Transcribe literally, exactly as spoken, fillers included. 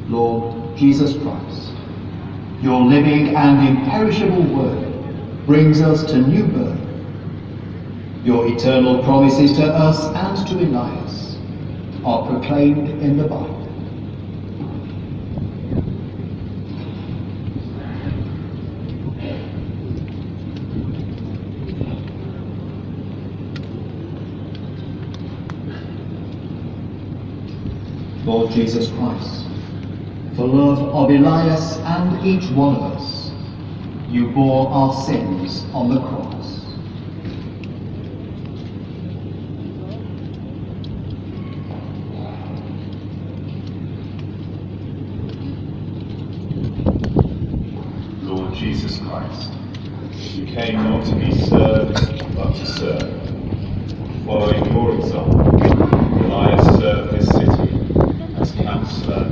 Lord Jesus Christ, your living and imperishable word brings us to new birth. Your eternal promises to us and to Elias are proclaimed in the Bible. Lord Jesus Christ, for love of Elias and each one of us, you bore our sins on the cross. Lord Jesus Christ, you came not to be served, but to serve. Following your example, Elias served his city as counsellor